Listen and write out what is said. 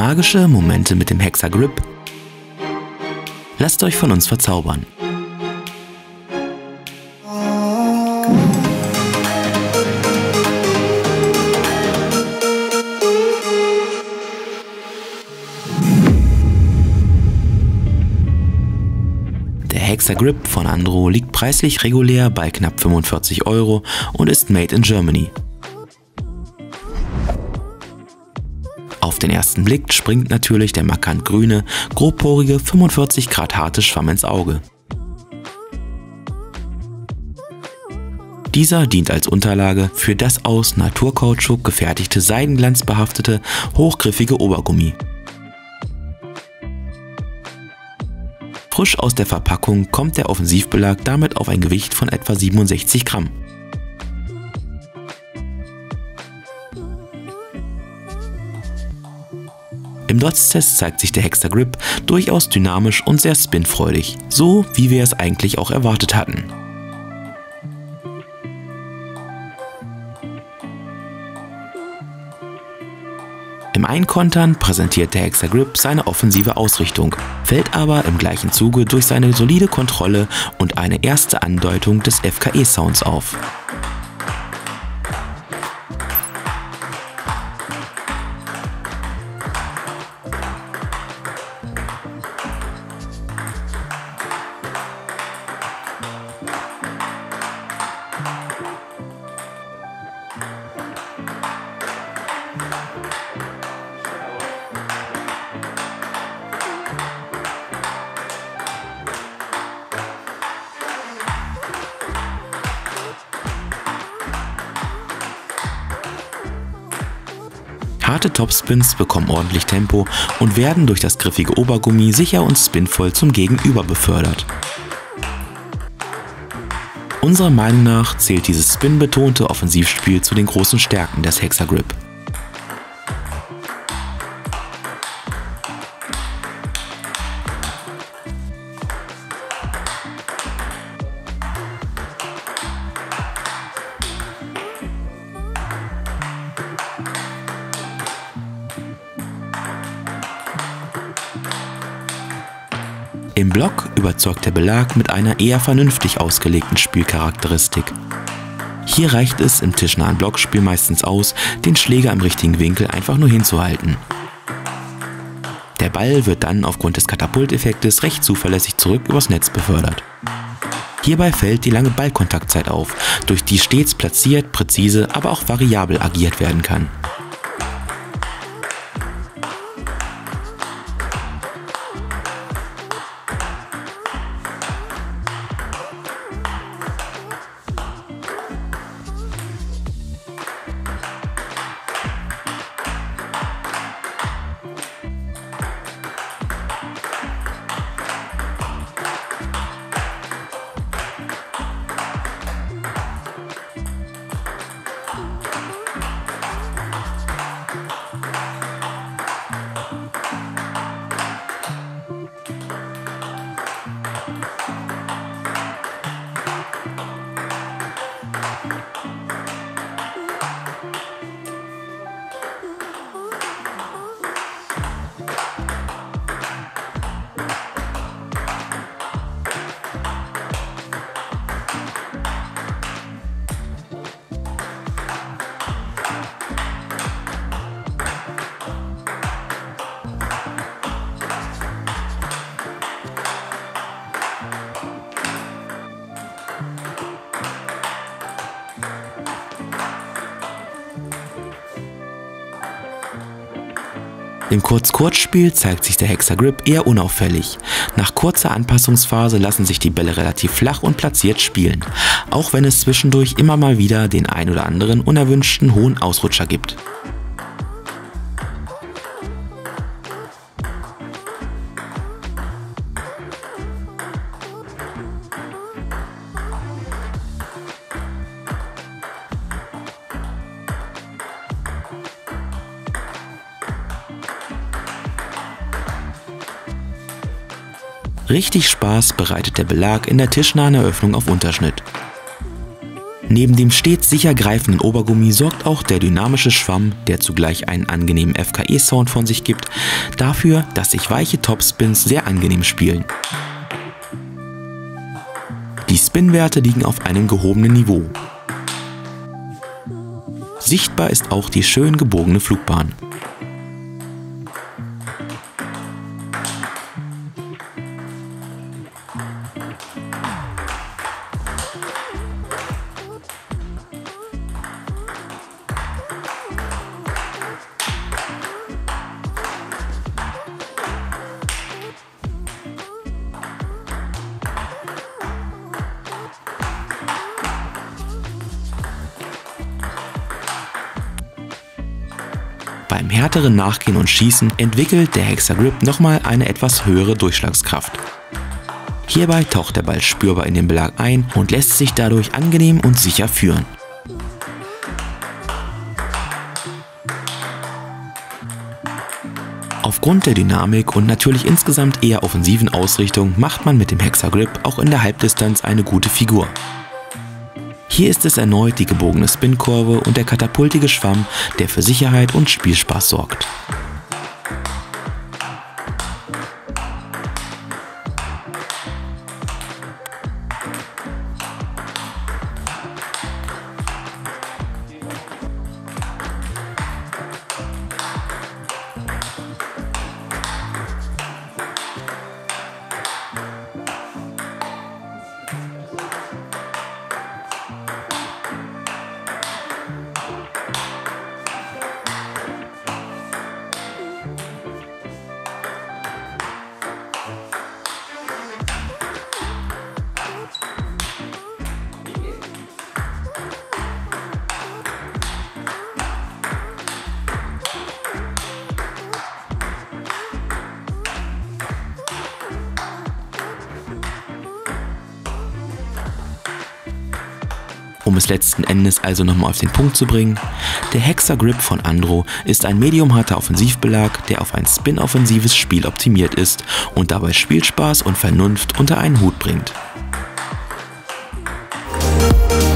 Magische Momente mit dem Hexagrip? Lasst euch von uns verzaubern. Der Hexagrip von Andro liegt preislich regulär bei knapp 45 € und ist made in Germany. Auf den ersten Blick springt natürlich der markant grüne, grobporige 45 Grad harte Schwamm ins Auge. Dieser dient als Unterlage für das aus Naturkautschuk gefertigte seidenglanzbehaftete, hochgriffige Obergummi. Frisch aus der Verpackung kommt der Offensivbelag damit auf ein Gewicht von etwa 67 Gramm. Im Dots-Test zeigt sich der Hexagrip durchaus dynamisch und sehr spinfreudig, so wie wir es eigentlich auch erwartet hatten. Im Einkontern präsentiert der Hexagrip seine offensive Ausrichtung, fällt aber im gleichen Zuge durch seine solide Kontrolle und eine erste Andeutung des FKE-Sounds auf. Harte Topspins bekommen ordentlich Tempo und werden durch das griffige Obergummi sicher und spinvoll zum Gegenüber befördert. Unserer Meinung nach zählt dieses spinbetonte Offensivspiel zu den großen Stärken des Hexagrip. Im Block überzeugt der Belag mit einer eher vernünftig ausgelegten Spielcharakteristik. Hier reicht es im tischnahen Blockspiel meistens aus, den Schläger im richtigen Winkel einfach nur hinzuhalten. Der Ball wird dann aufgrund des Katapulteffektes recht zuverlässig zurück übers Netz befördert. Hierbei fällt die lange Ballkontaktzeit auf, durch die stets platziert, präzise, aber auch variabel agiert werden kann. Im Kurz-Kurz-Spiel zeigt sich der Hexagrip eher unauffällig. Nach kurzer Anpassungsphase lassen sich die Bälle relativ flach und platziert spielen, auch wenn es zwischendurch immer mal wieder den ein oder anderen unerwünschten hohen Ausrutscher gibt. Richtig Spaß bereitet der Belag in der tischnahen Eröffnung auf Unterschnitt. Neben dem stets sicher greifenden Obergummi sorgt auch der dynamische Schwamm, der zugleich einen angenehmen FKE-Sound von sich gibt, dafür, dass sich weiche Topspins sehr angenehm spielen. Die Spinwerte liegen auf einem gehobenen Niveau. Sichtbar ist auch die schön gebogene Flugbahn. Beim härteren Nachgehen und Schießen entwickelt der Hexagrip nochmal eine etwas höhere Durchschlagskraft. Hierbei taucht der Ball spürbar in den Belag ein und lässt sich dadurch angenehm und sicher führen. Aufgrund der Dynamik und natürlich insgesamt eher offensiven Ausrichtung macht man mit dem Hexagrip auch in der Halbdistanz eine gute Figur. Hier ist es erneut die gebogene Spinkurve und der katapultige Schwamm, der für Sicherheit und Spielspaß sorgt. Um es letzten Endes also nochmal auf den Punkt zu bringen, der Hexagrip von Andro ist ein mediumharter Offensivbelag, der auf ein spin-offensives Spiel optimiert ist und dabei Spielspaß und Vernunft unter einen Hut bringt.